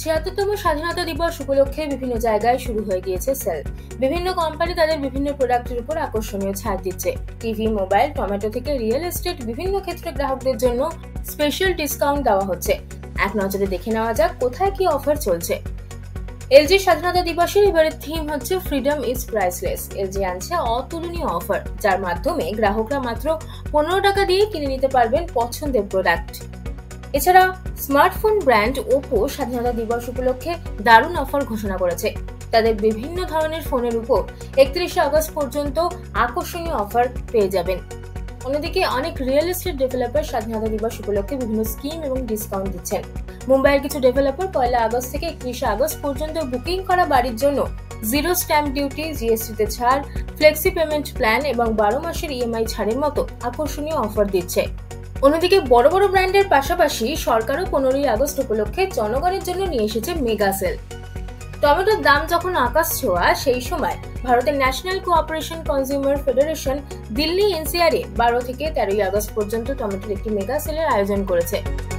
৭৬তম স্বাধীনতা দিবস উপলক্ষে বিভিন্ন জায়গায় শুরু হয়ে গিয়েছে সেল। বিভিন্ন কোম্পানি তাদের বিভিন্ন প্রোডাক্টের উপর আকর্ষণীয় ছাড় দিচ্ছে। টিভি, মোবাইল, টমেটো থেকে রিয়েল এস্টেট বিভিন্ন ক্ষেত্রে গ্রাহকদের জন্য স্পেশাল ডিসকাউন্ট দেওয়া হচ্ছে। এক নজরে দেখে নেওয়া যাক কোথায় কি অফার চলছে। এলজি স্বাধীনতা দিবসের এবারের থিম হচ্ছে ফ্রিডম ইজ প্রাইসলেস। এলজি আনছে অতুলনীয় অফার, যার মাধ্যমে গ্রাহকরা মাত্র ১৫ টাকা দিয়ে কিনে নিতে পারবেন পছন্দের প্রোডাক্ট। এছাড়া স্মার্টফোন ব্র্যান্ড ওপো স্বাধীনতা দিবস উপলক্ষে দারুণ অফার ঘোষণা করেছে। তাদের বিভিন্ন ধরনের ফোনের উপর ৩১শে আগস্ট পর্যন্ত আকর্ষণীয় অফার পেয়ে যাবেন। অন্যদিকে অনেক রিয়েল এস্টেট ডেভেলপার স্বাধীনতা দিবস উপলক্ষে বিভিন্ন স্কিম এবং ডিসকাউন্ট দিচ্ছেন। মুম্বাইয়ের কিছু ডেভেলপার ১ আগস্ট থেকে ৩১শে আগস্ট পর্যন্ত বুকিং করা বাড়ির জন্য জিরো স্ট্যাম্প ডিউটি, জিএসটিতে ছাড়, ফ্লেক্সি পেমেন্ট প্ল্যান এবং ১২ মাসের ইএমআই ছাড়ের মতো আকর্ষণীয় অফার দিচ্ছে। অন্যদিকে বড় বড় ব্র্যান্ডের পাশাপাশি সরকারও ১৫ই আগস্ট উপলক্ষে জনগণের জন্য নিয়ে এসেছে মেগা সেল। টমেটোর দাম যখন আকাশ ছোঁয়া, সেই সময় ভারতের national cooperation consumer federation Delhi NCR এ ১২ থেকে ১৩ই আগস্ট পর্যন্ত টমেটোর একটি মেগা সেলের আয়োজন করেছে।